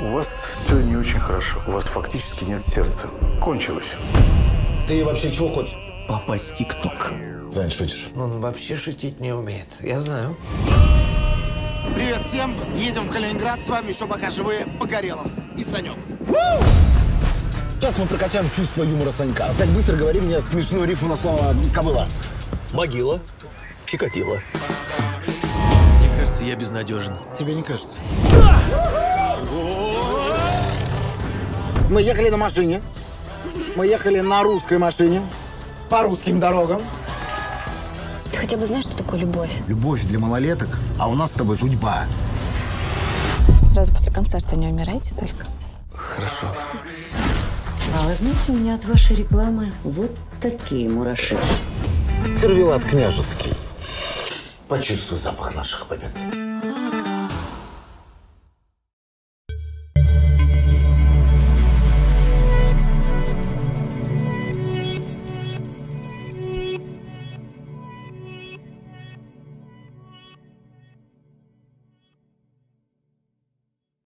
У вас все не очень хорошо. У вас фактически нет сердца. Кончилось. Ты вообще чего хочешь? Попасть в ТикТок. Зань, шутишь? Он вообще шутить не умеет. Я знаю. Привет всем! Едем в Калининград. С вами еще пока живые Погорелов и Санек. Сейчас мы прокачаем чувство юмора Санька. Сань, быстро говори мне смешную рифму на слово «кобыла». Могила. Чикатило. Мне кажется, я безнадежен. Тебе не кажется? Мы ехали на машине. Мы ехали на русской машине. По русским дорогам. Ты хотя бы знаешь, что такое любовь? Любовь для малолеток, а у нас с тобой судьба. Сразу после концерта не умирайте только. Хорошо. А вы знаете, у меня от вашей рекламы вот такие мураши. Сервелат княжеский. Почувствуй запах наших побед.